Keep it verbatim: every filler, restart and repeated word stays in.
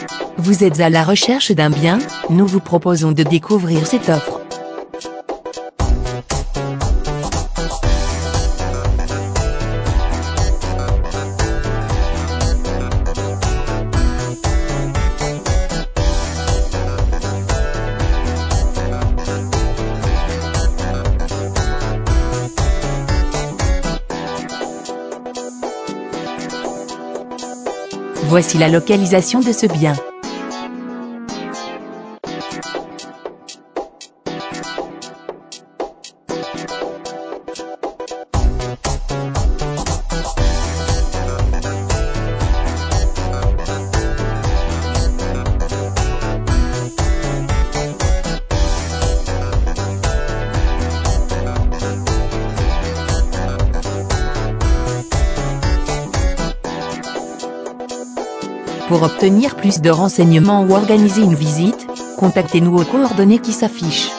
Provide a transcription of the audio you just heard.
Vous êtes à la recherche d'un bien? Nous vous proposons de découvrir cette offre. Voici la localisation de ce bien. Pour obtenir plus de renseignements ou organiser une visite, contactez-nous aux coordonnées qui s'affichent.